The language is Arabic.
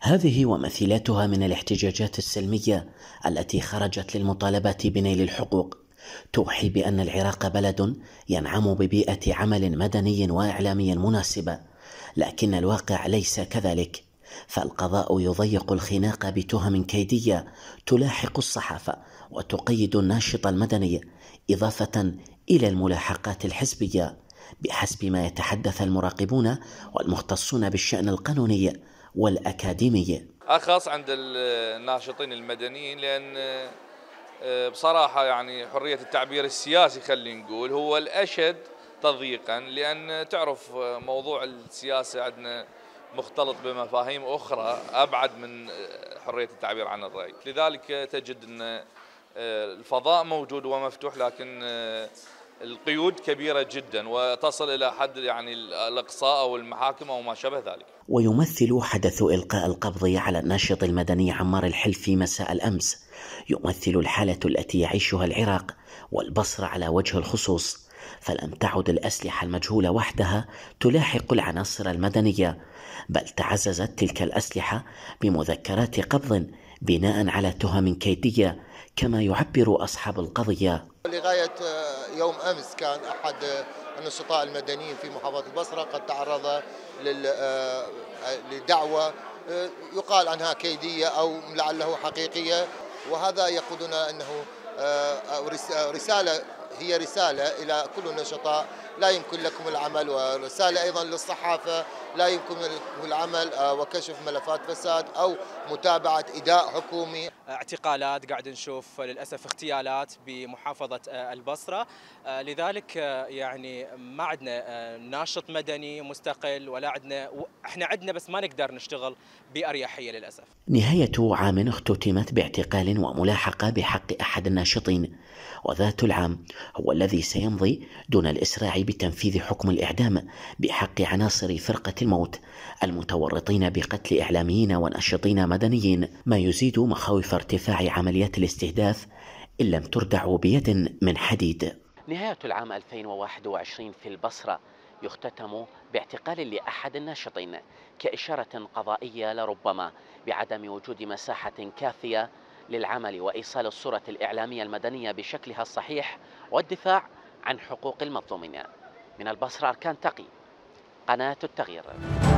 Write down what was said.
هذه ومثيلاتها من الاحتجاجات السلمية التي خرجت للمطالبة بنيل الحقوق توحي بأن العراق بلد ينعم ببيئة عمل مدني وإعلامي مناسبة، لكن الواقع ليس كذلك، فالقضاء يضيق الخناق بتهم كيدية تلاحق الصحافة وتقيد الناشط المدني، إضافة إلى الملاحقات الحزبية بحسب ما يتحدث المراقبون والمختصون بالشأن القانوني والأكاديمي. أخص عند الناشطين المدنيين، لأن بصراحة يعني حرية التعبير السياسي خلينا نقول هو الأشد تضييقا، لأن تعرف موضوع السياسة عندنا مختلط بمفاهيم أخرى أبعد من حرية التعبير عن الرأي، لذلك تجد أن الفضاء موجود ومفتوح، لكن القيود كبيرة جدا وتصل إلى حد يعني الإقصاء أو المحاكم أو ما شابه ذلك. ويمثل حدث إلقاء القبض على الناشط المدني عمار الحلفي مساء الأمس يمثل الحالة التي يعيشها العراق والبصرة على وجه الخصوص، فلم تعد الأسلحة المجهولة وحدها تلاحق العناصر المدنية، بل تعززت تلك الأسلحة بمذكرات قبض بناء على تهم كيدية كما يعبر أصحاب القضية. لغاية يوم أمس كان أحد النشطاء المدنيين في محافظة البصرة قد تعرض لدعوة يقال عنها كيدية أو لعله حقيقية، وهذا يقودنا أنه هي رسالة إلى كل النشطاء لا يمكن لكم العمل، ورسالة أيضا للصحافة لا يمكن لكم العمل وكشف ملفات فساد أو متابعة إداء حكومي. اعتقالات، قاعد نشوف للأسف اغتيالات بمحافظة البصرة، لذلك يعني ما عندنا ناشط مدني مستقل ولا عندنا، احنا عندنا بس ما نقدر نشتغل بأريحية للأسف. نهاية عام اختتمت باعتقال وملاحقة بحق أحد الناشطين، وذات العام هو الذي سيمضي دون الإسراع بتنفيذ حكم الإعدام بحق عناصر فرقة الموت المتورطين بقتل إعلاميين وناشطين مدنيين، ما يزيد مخاوف ارتفاع عمليات الاستهداف إن لم تردع بيد من حديد. نهاية العام 2021 في البصرة يختتم باعتقال لأحد الناشطين كإشارة قضائية لربما بعدم وجود مساحة كافية للعمل وإيصال الصورة الإعلامية المدنية بشكلها الصحيح والدفاع عن حقوق المظلومين. من البصرة أركان تقي، قناة التغيير.